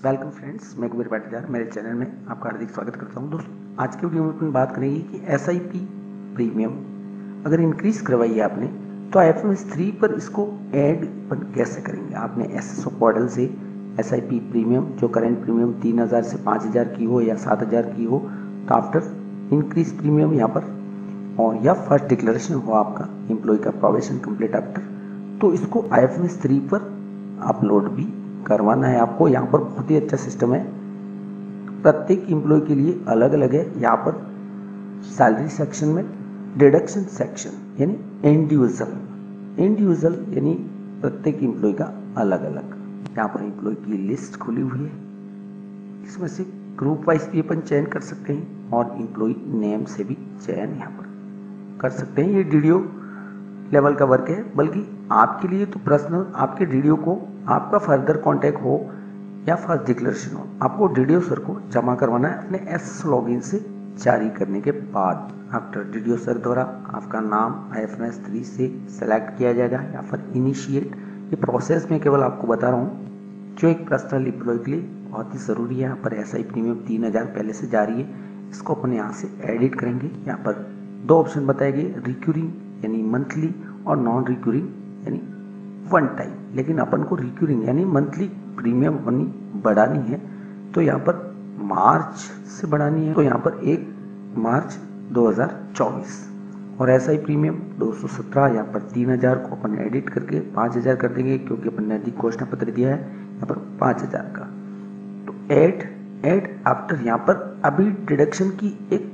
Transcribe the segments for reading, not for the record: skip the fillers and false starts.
Welcome friends, मैं कुबेर पाटीदार मेरे channel में आपका हार्दिक स्वागत करता हूं। दोस्तों, आज के वीडियो में अपन बात करेंगे कि एसआईपी प्रीमियम अगर इंक्रीज करवाई है आपने तो IFMS 3 पर इसको ऐड अपन कैसे करेंगे। आपने एसएसओ पोर्टल से एसआईपी प्रीमियम जो करेंट प्रीमियम 3000 से 5000 की हो या 7000 की हो, तो आफ्टर इंक्रीज प्रीमियम यहाँ पर और या फर्स्ट डिक्लेरेशन हो आपका एम्प्लॉय का प्रोबेशन कंप्लीट आफ्टर, तो इसको IFMS 3 पर अपलोड भी करवाना है आपको। यहाँ पर बहुत ही अच्छा सिस्टम है, प्रत्येक एम्प्लॉय के लिए अलग अलग है। यहाँ पर सैलरी सेक्शन में डिडक्शन सेक्शन यानी इंडिविजुअल यानी प्रत्येक एम्प्लॉय का अलग अलग यहाँ पर एम्प्लॉय की लिस्ट खुली हुई है। इसमें से ग्रुप वाइज भी अपन चयन कर सकते हैं और एम्प्लॉय नेम से भी चयन यहाँ पर कर सकते हैं। ये डीडीओ लेवल का वर्क है, बल्कि आपके लिए तो पर्सनल आपके डीडीओ को आपका फर्दर कांटेक्ट हो या फर्स्ट डिक्लेरेशन हो, आपको डीडीओ सर को जमा करवाना है अपने एस लॉगिन से जारी करने के बाद। आफ्टर डीडीओ सर द्वारा आपका नाम IFMS 3 से सेलेक्ट किया जाएगा या फिर इनिशिएट। ये प्रोसेस में केवल आपको बता रहा हूँ जो एक पर्सनल एम्प्लॉय के लिए बहुत ही ज़रूरी है। यहाँ पर एसआई प्रीमियम 3000 पहले से जारी है, इसको अपन यहाँ से एडिट करेंगे। यहाँ पर दो ऑप्शन बताए गए, रिक्यूरिंग यानी मंथली और नॉन रिक्यूरिंग यानी वन टाइम। लेकिन अपन को रिक्यूरिंग यानी मंथली प्रीमियम अपनी बढ़ानी है, तो यहाँ पर मार्च से बढ़ानी है, तो यहाँ पर 1 मार्च 2024 और एसआई प्रीमियम 217 यहाँ पर 3000 को अपन एडिट करके 5000 कर देंगे, क्योंकि अपन ने अधिक घोषणा पत्र दिया है यहाँ पर 5000 का। तो एड आफ्टर यहाँ पर अभी डिडक्शन की एक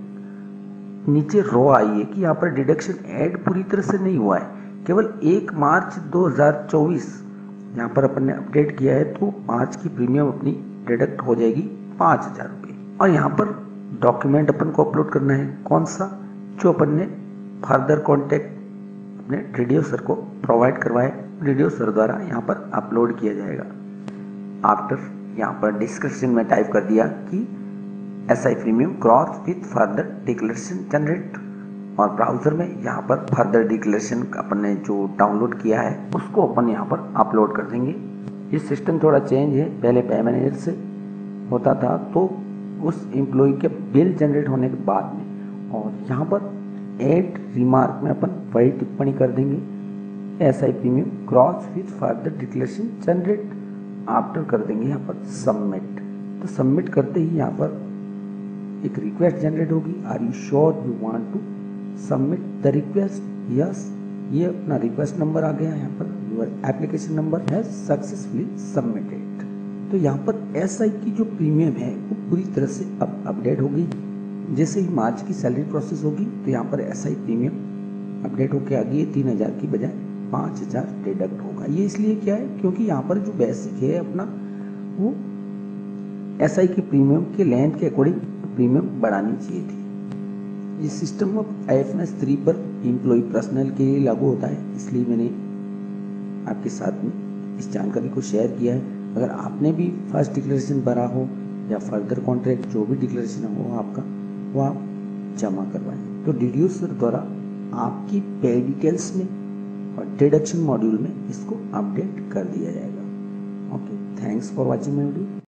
नीचे रो आई है कि यहाँ पर डिडक्शन ऐड पूरी तरह से नहीं हुआ है, केवल 1 मार्च 2024 यहाँ पर अपन ने अपडेट किया है, तो मार्च की प्रीमियम अपनी डिडक्ट हो जाएगी 5000 रुपये। और यहाँ पर डॉक्यूमेंट अपन को अपलोड करना है, कौन सा, जो अपन ने फर्दर कॉन्टेक्ट अपने डीडीओ सर को प्रोवाइड करवाए, डीडीओ सर द्वारा यहाँ पर अपलोड किया जाएगा। आफ्टर यहाँ पर डिस्क्रिप्शन में टाइप कर दिया कि SI premium cross with further declaration generate, और ब्राउजर में यहाँ पर फर्दर डिक्लेरेशन अपन ने जो डाउनलोड किया है उसको अपन यहाँ पर अपलोड कर देंगे। ये सिस्टम थोड़ा चेंज है, पहले पे मैनेजर से होता था तो उस एम्प्लॉय के बिल जनरेट होने के बाद में, और यहाँ पर एड रिमार्क में अपन वही टिप्पणी कर देंगे SI premium cross with further declaration generate after कर देंगे यहाँ पर सबमिट। तो सबमिट करते ही यहाँ पर एक रिक्वेस्ट जनरेट होगी, are you sure you want to submit the request, yes. ये अपना रिक्वेस्ट नंबर आ गया, यहाँ पर your application number has successfully submitted. तो यहाँ पर एसआई की जो प्रीमियम है वो पूरी तरह से अब अपडेट हो गई। जैसे ही मार्च की सैलरी प्रोसेस होगी तो यहाँ पर एसआई प्रीमियम अपडेट होकर आ गई, 3000 की बजाय 5000 डिडक्ट होगा। ये इसलिए क्या है, क्योंकि यहाँ पर जो बेसिक है अपना वो एसआई की प्रीमियम के लेंथ के अकॉर्डिंग प्रीमियम बढ़ानी चाहिए थी। ये सिस्टम अब IFMS 3 पर एम्प्लॉय पर्सनल के लिए लागू होता है, इसलिए मैंने आपके साथ में इस जानकारी को शेयर किया है। अगर आपने भी फर्स्ट डिक्लेरेशन भरा हो या फर्दर कॉन्ट्रैक्ट जो भी डिक्लेरेशन हो आपका, वो आप जमा करवाएं, तो डीडीओ सर द्वारा आपकी पे डिटेल्स में और डिडक्शन मॉड्यूल में इसको अपडेट कर दिया जाएगा। Okay, thanks for watching my video.